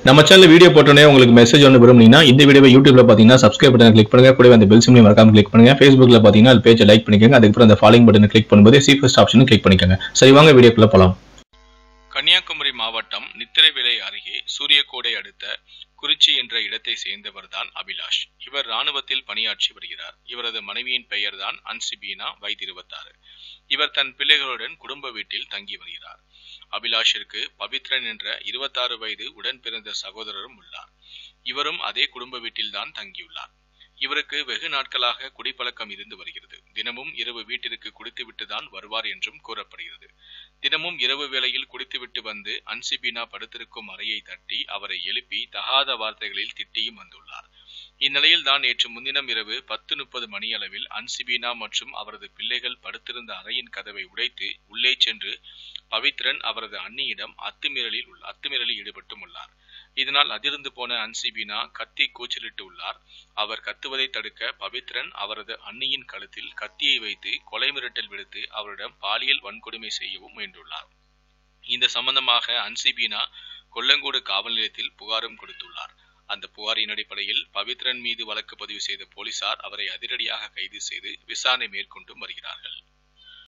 நம்ம channel video போட்டோனே உங்களுக்கு message ஒன்று விரும்புனீங்கன்னா இந்த வீடியோவை யூடியூப்ல பாத்தீங்கன்னா சப்ஸ்கிரைப் பட்டன் கிளிக் பண்ணுங்க, கூடவே அந்த பெல் சிம்லையும் மறக்காம கிளிக் பண்ணுங்க. Facebookல பாத்தீங்கன்னா அது பேஜை லைக் பண்ணிக்கோங்க, அதுக்கப்புறம் அந்த ஃபாலோயிங் பட்டனை கிளிக் பண்ணும்போது சி ஃபர்ஸ்ட் ஆப்ஷனும் கிளிக் பண்ணிக்கோங்க. சரி வாங்க வீடியோக்குள்ள போலாம். கன்னியாகுமரி மாவட்டம் நித்திரைவிளை அருகே சூரியகோடை அடுத்த குறிச்சி என்ற இடத்தை சேர்ந்தவர்தான் அபிலாஷ். இவர் ராணுவத்தில் பணியாற்றி வருகிறார். இவரது மனைவியின் பெயர்தான் அன்சிபீனா, வயது 26. இவர் தன் பிள்ளைகளுடன் குடும்ப வீட்டில் தங்கி வருகிறார். அபிலாஷிற்கு பவித்ரன் என்ற 26 வயது உடன் பிறந்த சகோதரரும் உள்ளார். இவரும் அதே குடும்ப வீட்டில்தான் தங்கியுள்ளார். இவருக்கு வெகு நாட்களாக குடிப்பழக்கம் இருந்து வருகிறது. தினமும் இரவு வீட்டிற்கு குடித்துவிட்டுதான் வருவார் என்றும் கூறப்படுகிறது. தினமும் இரவு வேளையில் குடித்துவிட்டு வந்து அன்சிபீனா படுத்திருக்கும் அறையை தட்டி அவரை எழுப்பி தகாத வார்த்தைகளில் திட்டியும் வந்துள்ளார். இந்நிலையில் தான் நேற்று முன்தினம் இரவு 10:30 மணி அளவில் அன்சிபீனா மற்றும் அவரது பிள்ளைகள் படுத்திருந்த அறையின் கதவை உடைத்து உள்ளே சென்று பவித்ரன் அவரது அண்ணியிடம் அத்துமீறலில் ஈடுபட்டும் உள்ளார். இதனால் அதிர்ந்து போன அன்சிபீனா கத்தி கூச்சலிட்டு உள்ளார். அவர் கத்துவதை தடுக்க பவித்ரன் அவரது அண்ணியின் கழுத்தில் கத்தியை வைத்து கொலை மிரட்டல் விடுத்து அவரிடம் பாலியல் வன்கொடுமை செய்யவும் முயன்றுள்ளார். இந்த சம்பந்தமாக அன்சிபீனா கொல்லங்கோடு காவல் நிலையத்தில் புகாரும் கொடுத்துள்ளார். அந்த புகாரின் அடிப்படையில் பவித்ரன் மீது வழக்கு பதிவு செய்த போலீசார் அவரை அதிரடியாக கைது செய்து விசாரணை மேற்கொண்டு வருகிறார்கள்.